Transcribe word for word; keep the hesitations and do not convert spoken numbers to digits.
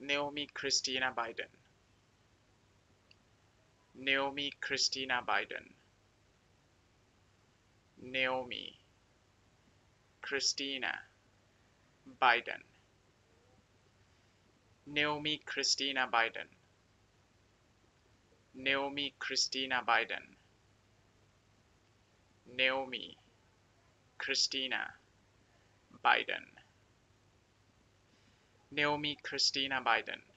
Naomi Christina Biden. Naomi Christina Biden. Naomi Christina Biden. Naomi Christina Biden. Naomi Christina Biden. Naomi Christina Biden. Naomi Christina Biden.